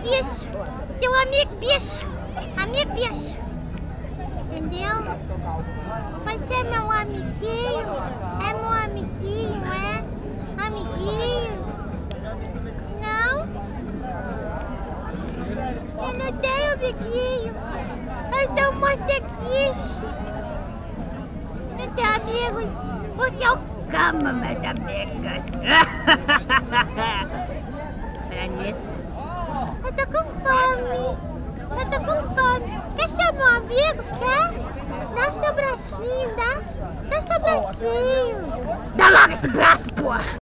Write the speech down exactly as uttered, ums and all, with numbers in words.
amiguinho, seu amigo bicho, amigo bicho, entendeu? Você é meu amiguinho, é meu amiguinho, é? Amiguinho? Não? Eu não tenho amiguinho, eu sou um morceguinho. Não tenho amigos, porque eu como meus amigos. Olha nisso. Eu tô com fome. Eu tô com fome. Quer chamar um amigo? Quer? Dá seu bracinho, dá? Dá seu bracinho. Dá logo esse braço, porra!